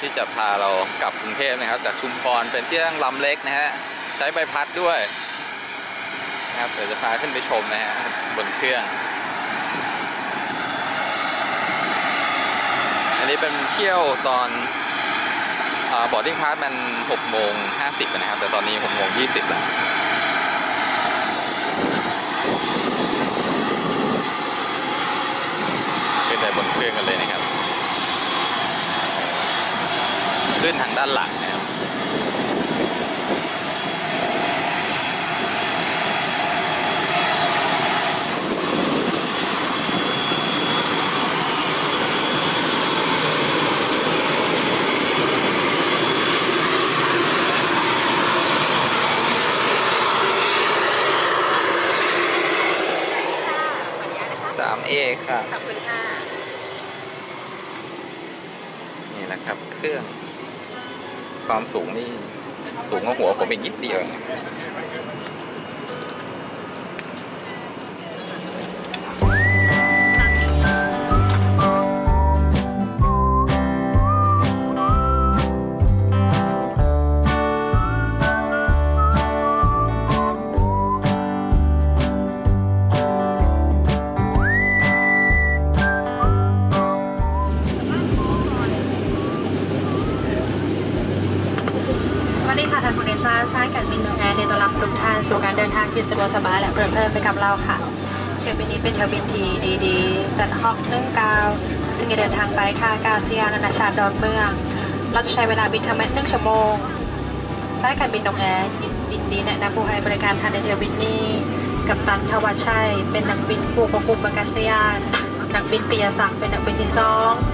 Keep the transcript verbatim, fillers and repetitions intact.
ที่จะพาเรากลับกรุงเทพนะครับจากชุมพรเป็นที่นั่งลำเล็กนะฮะใช้ใบพัดด้วยนะครับเดี๋ยวจะพาขึ้นไปชมนะฮะบนเครื่องอันนี้เป็นเที่ยวตอนบอร์ดดิ้งพาสมันหกโมงห้าสิบนะครับแต่ตอนนี้หกโมงยี่สิบแล้วขึ้นไปบนเครื่องกันเลยนะครับขึ้นทางด้านหลังนะครับสามเอค่ะขอบคุณค่ะนี่แหละครับเครื่องความสูงนี่สูงกว่าหัวผมอีกนิดเดียวสวัสดีค่ะท่านผู้โดยสารสายการบินนกแอร์ในต้อนรับทุกท่านสู่การเดินทางที่สะดวกสบายและเพลิดเพลินไปกับเราค่ะเที่ยวบินนี้เป็นเที่ยวบินที่ดีๆจัดฮอกหนึ่งเก้าซึ่งจะเดินทางไปท่าอากาศยานนานาชาติดอนเมืองเราจะใช้เวลาบินทั้งหมดหนึ่งชั่วโมงสายการบินนกแอร์ยินดีแนะนำผู้ให้บริการท่านในเที่ยวบินนี้กัปตันทวัชชัยเป็นนักบินผู้ควบคุมอากาศยานนักบินปิยศักดิ์เป็นนักบินที่สอง